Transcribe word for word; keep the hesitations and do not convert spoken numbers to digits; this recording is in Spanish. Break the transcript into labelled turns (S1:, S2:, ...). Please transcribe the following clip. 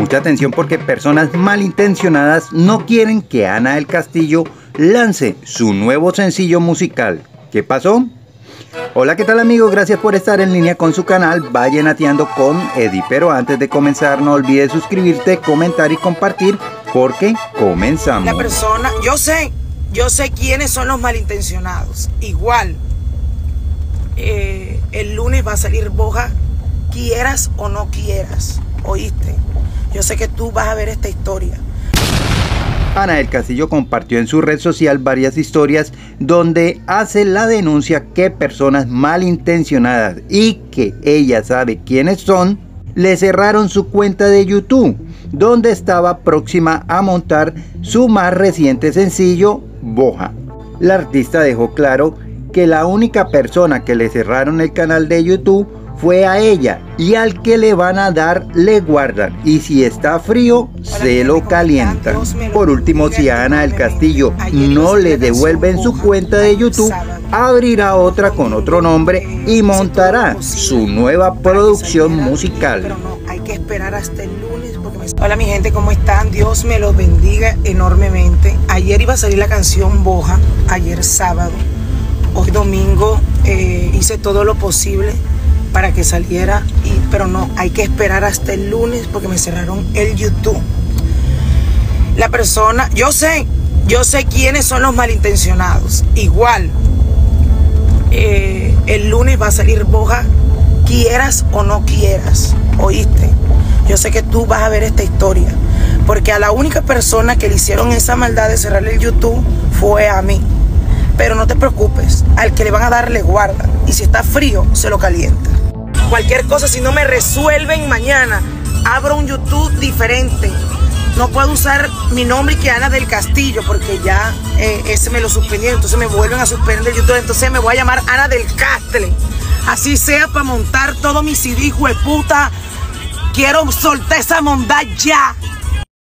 S1: Mucha atención porque personas malintencionadas no quieren que Ana del Castillo lance su nuevo sencillo musical. ¿Qué pasó? Hola, ¿qué tal amigos? Gracias por estar en línea con su canal Vallenateando con Eddie. Pero antes de comenzar no olvides suscribirte, comentar y compartir porque comenzamos.
S2: La persona, yo sé, yo sé quiénes son los malintencionados. Igual, eh, el lunes va a salir Boja, quieras o no quieras, ¿oíste? Yo sé que tú vas a ver esta historia.
S1: Ana del Castillo compartió en su red social varias historias donde hace la denuncia que personas malintencionadas y que ella sabe quiénes son, le cerraron su cuenta de YouTube, donde estaba próxima a montar su más reciente sencillo, Boja. La artista dejó claro que la única persona que le cerraron el canal de YouTube fue a ella, y al que le van a dar le guardan, y si está frío se lo calientan. Por último, si a Ana del Castillo no le devuelven su cuenta de YouTube, abrirá otra con otro nombre y montará su nueva producción musical.
S2: Pero no, hay que esperar hasta el lunes porque me... Hola mi gente, ¿cómo están? Dios me los bendiga enormemente. Ayer iba a salir la canción Boja, ayer sábado. Hoy domingo eh, hice todo lo posible para que saliera, y, pero no, hay que esperar hasta el lunes porque me cerraron el YouTube. La persona, yo sé, yo sé quiénes son los malintencionados. Igual, eh, el lunes va a salir Boja, quieras o no quieras, ¿oíste? Yo sé que tú vas a ver esta historia, porque a la única persona que le hicieron esa maldad de cerrarle el YouTube fue a mí. Pero no te preocupes, al que le van a dar le guardan, y si está frío se lo calienta. Cualquier cosa, si no me resuelven mañana, abro un YouTube diferente. No puedo usar mi nombre que Ana del Castillo porque ya eh, ese me lo suspendieron, entonces me vuelven a suspender el YouTube, entonces me voy a llamar Ana del Castle. Así sea para montar todo mi C D, hijo de puta. Quiero soltar esa mondad ya.